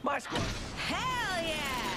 My squad. Hell yeah!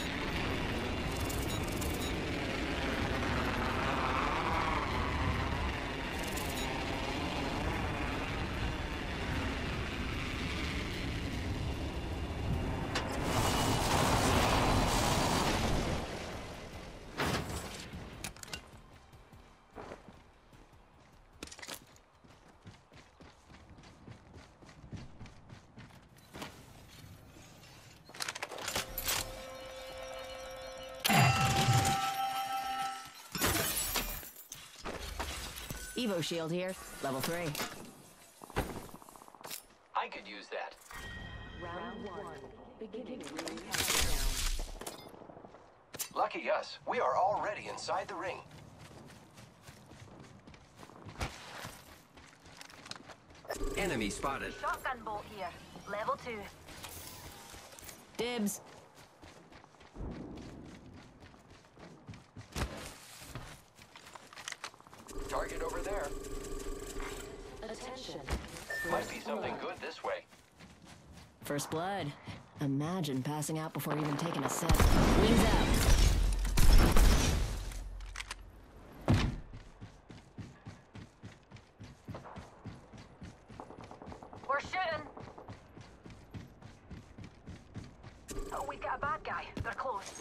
Evo shield here, level 3. I could use that. Round 1. Beginning ring countdown. Lucky us, we are already inside the ring. Enemy spotted. Shotgun bolt here. Level 2. Dibs. Target over there. Attention. Might be something good this way. First blood. Imagine passing out before even taking a sip. Wings out. We're shooting. Oh, we've got a bad guy. They're close.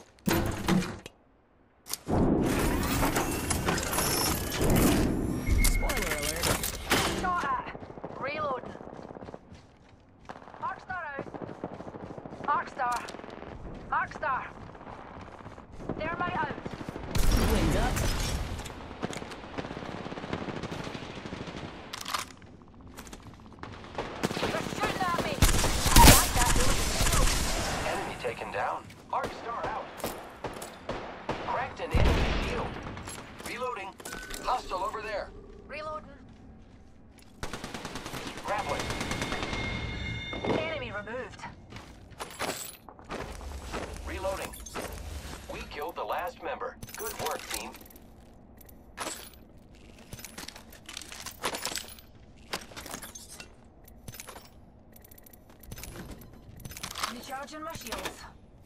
Spoiler alert. Shot at. Reloading. Arcstar out. Arcstar. Arcstar. Thermite out. Wings up. They're shooting at me. I like that. Enemy taken down. Arc star out. Cracked an enemy shield. Reloading. Hostile over there. Reloading. Grappling. Enemy removed. Reloading. We killed the last member. Good work, team. Recharging my shields.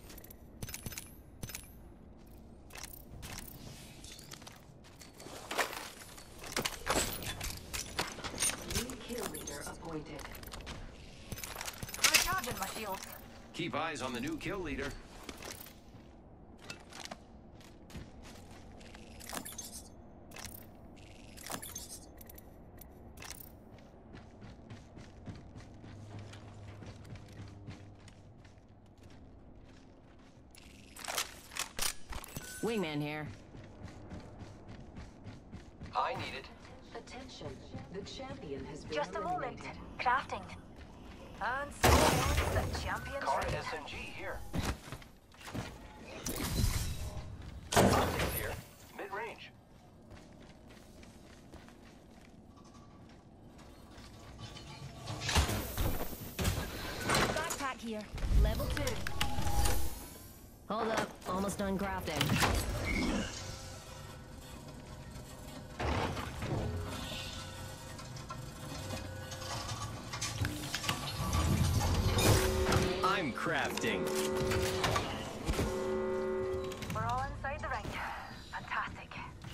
New kill leader appointed. Recharging my shields. Keep eyes on the new kill leader. Wingman here. I need it. Attention. The champion has been Just a moment. eliminated. Crafting. And so ends the champion's Car reign. SMG here. Optics here. Mid-range. Backpack here. Level 2. Hold up. Almost done crafting. I'm crafting. We're all inside the ring. Fantastic.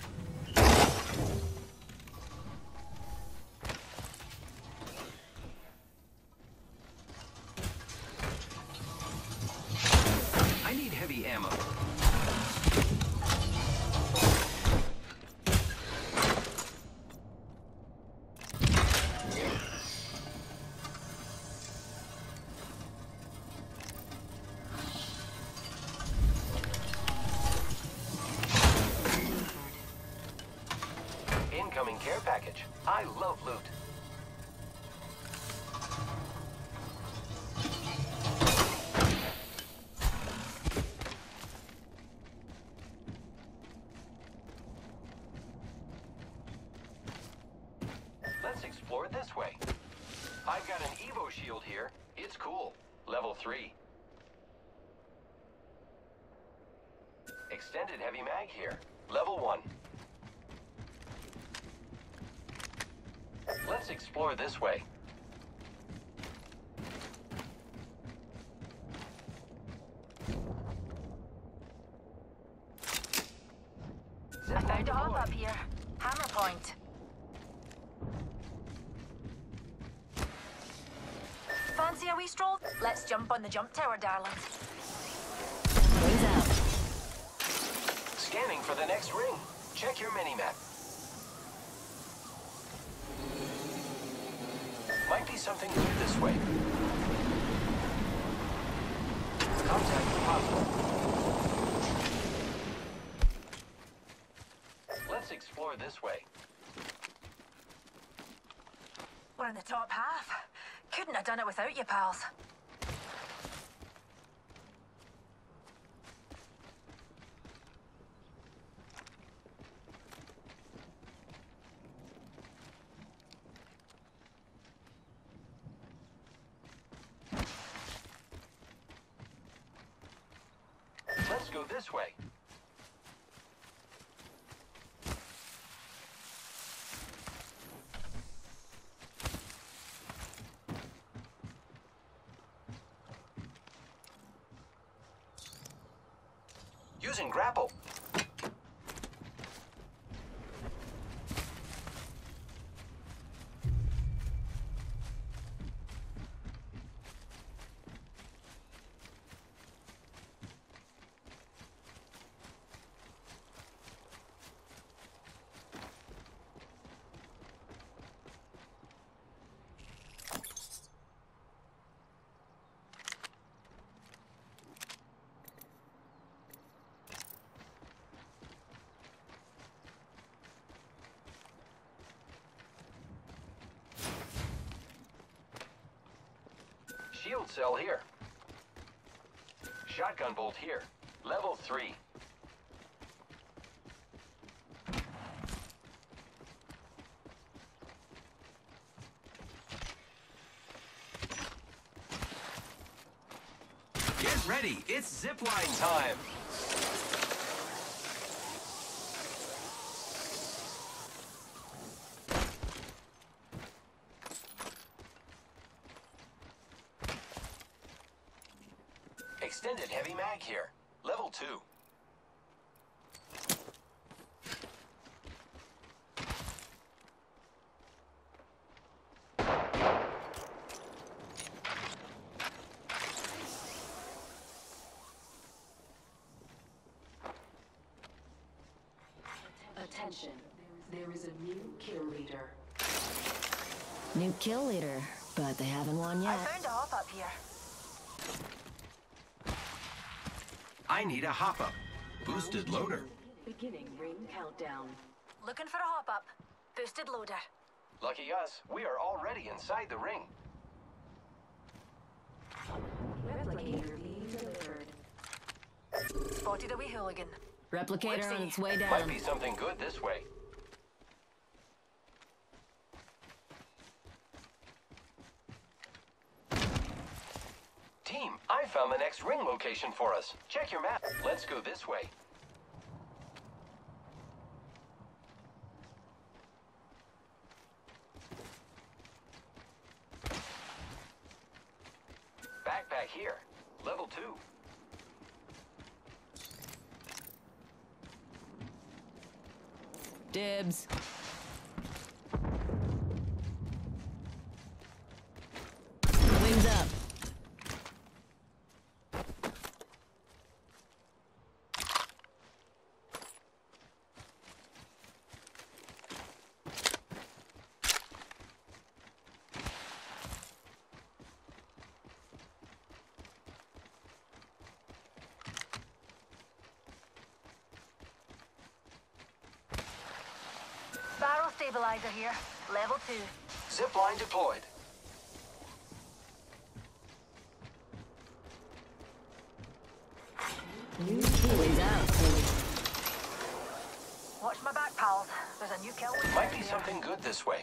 I need heavy ammo. Incoming care package. I love loot. Let's explore this way. I've got an Evo shield here. It's cool. Level 3. Extended heavy mag here. Level 1. Let's explore this way. Fancy a wee stroll? Let's jump on the jump tower, darlings. Wings out. Scanning for the next ring. Check your mini-map. Might be something good this way. Contact possible. Let's explore this way. We're in the top half. Couldn't have done it without you, pals. Let's go this way. Using grapple. Shield cell here. Shotgun bolt here. Level 3. Get ready, it's zipline time. Extended heavy mag here. Level 2. Attention. There is a new kill leader. New kill leader, but they haven't won I yet. found a hop up here. I need a hop-up. Boosted loader. Beginning ring countdown. Looking for a hop up. Boosted loader. Lucky us, we are already inside the ring. Replicator being delivered. Spotted a wee hooligan. Replicator on its way Might down. be something good this way. Team, I found the next ring location for us. Check your map. Let's go this way. Backpack here. Level 2. Dibs. Wings up. Barrel stabilizer here. Level 2. Zipline deployed. New kill. Wings out. Watch my back, pals. There's a new kill leader Might be here. something good this way.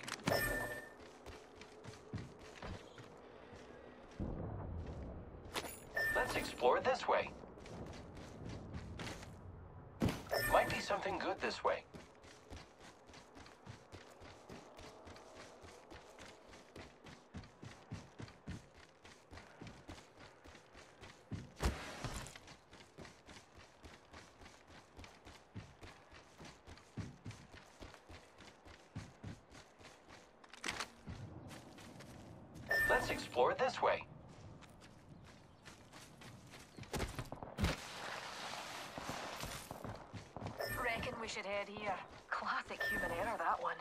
Let's explore this way. Might be something good this way. Let's explore this way. should head here. Classic human error, that one.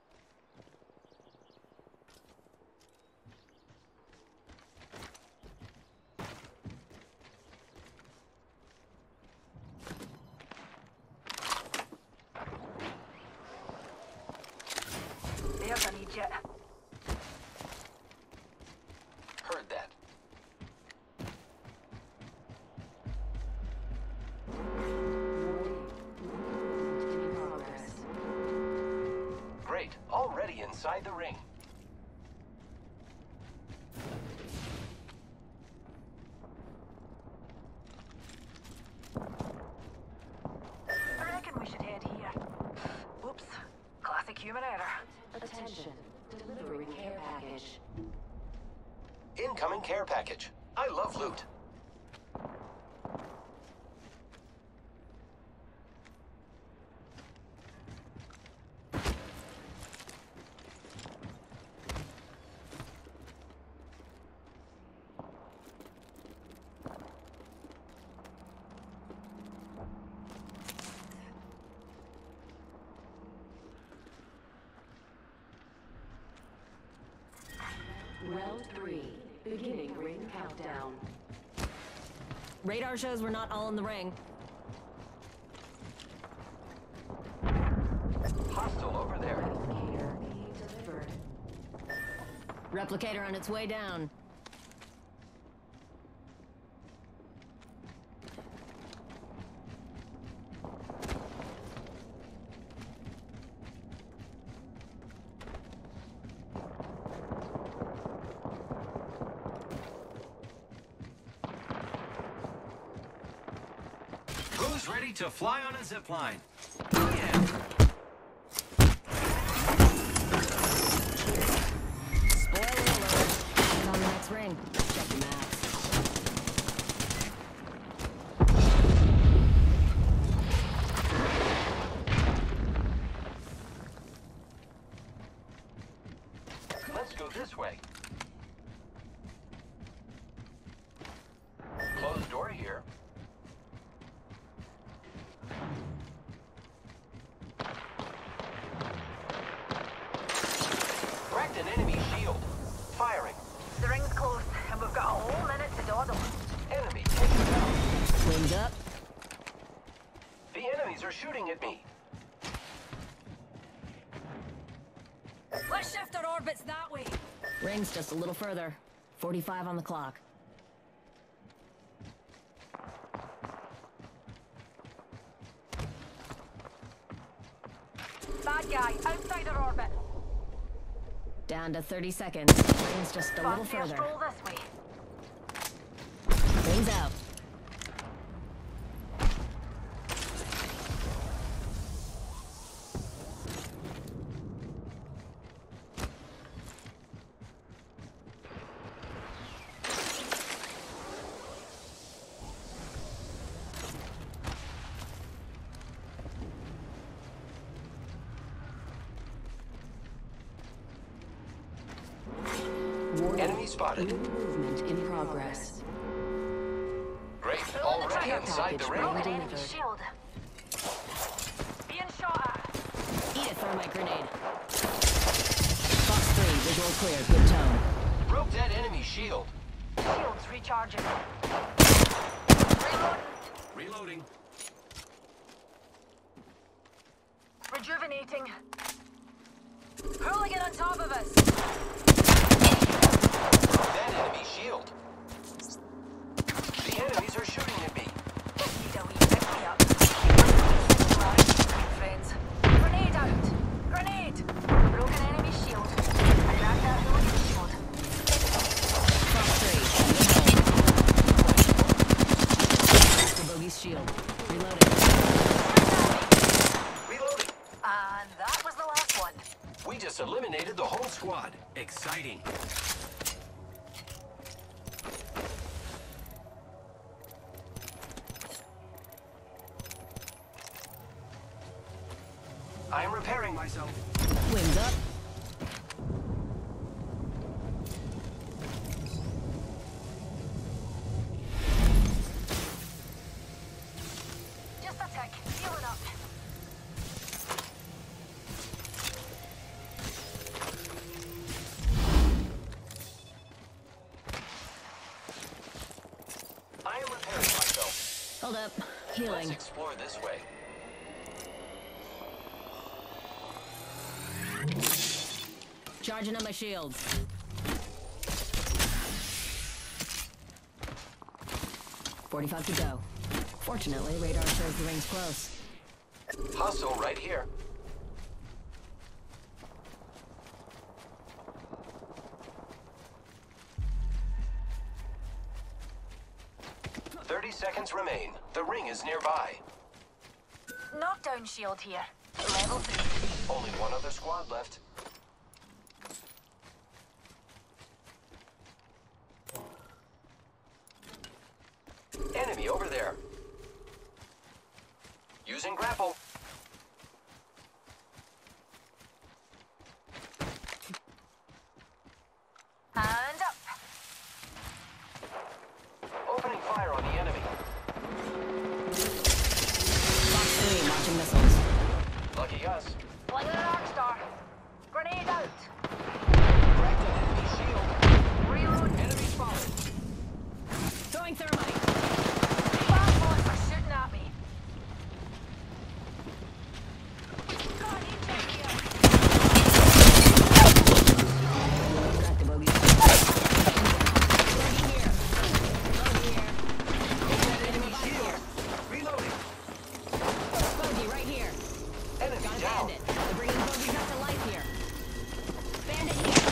There's an Egypt. Heard that. In progress. Great. Already inside the ring. I reckon we should head here. Oops. Classic human error. Attention. Delivering care package. Incoming care package. I love loot. Round 3. Beginning ring countdown. Radar shows we're not all in the ring. Hostile over there. Replicator being delivered. Replicator on its way down. Who's ready to fly on a zipline? Yeah. Spoiler alert. Get on the next ring. Check your maps. Let's go this way. Closed door here. Cracked an enemy shield. Firing. The ring's close, and we've got a whole minute to dawdle. Enemy taken down. Wings up. The enemies are shooting at me. Let's shift our orbits that way. Ring's just a little further. 45 on the clock. Bad guy, outside our orbit. Down to 30 seconds. Ring's just a little Fancier further. stroll this way. Ring's out. Enemy spotted. New movement in progress. Great. Already inside the ring. Broken enemy shield. Being shot at. Eat a thermite grenade. Fox 3, visual clear. Good tone. Broke that enemy shield. Shields recharging. Reloading. Reloading. Rejuvenating. Hooligan on top of us. That enemy shield. The enemies are shooting at me. Need a wee pick-me-up. Friends. Grenade out. Grenade. Broken enemy shield. I grabbed that hooligan shield. Fox 3, the bogey's shield. Reloading. Reloading. And that was the last one. We just eliminated the whole squad. Squad. Exciting. I am repairing Myself. Wings up. Just a tick. Healing up. up. Let's Healing. explore this way. Charging on my shields. .45 to go. Fortunately, radar shows the ring's close. Hostile right here. Seconds remain. The ring is nearby. Knockdown shield here. Level 3. Only one other squad left. Enemy over there. Using grapple. And up. Opening fire on the enemy. Box 3, launching missiles. Lucky us. Flinging an arc star. Grenade out. Cracked an enemy shield. Reload. Enemy spotted. Throwing thermite. Bad boys are shooting at me. God, you take me out. Cracked a bogey. Reloading. Bogey right here. Enemy Got a down. bandit. They're bringing bogeys back to life here. Bandit here.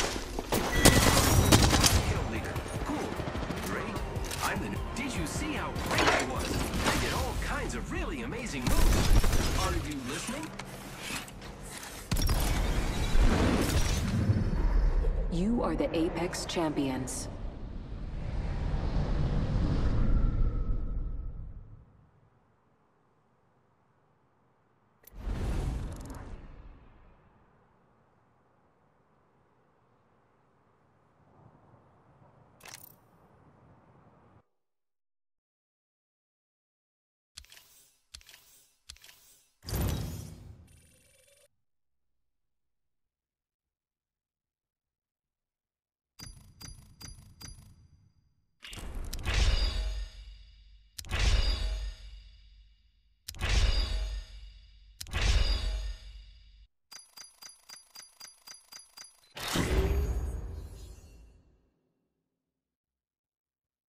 Kill leader. Cool. Great. I'm the new. Did you see how great I was? I did all kinds of really amazing moves. Are you listening? You are the Apex Champions.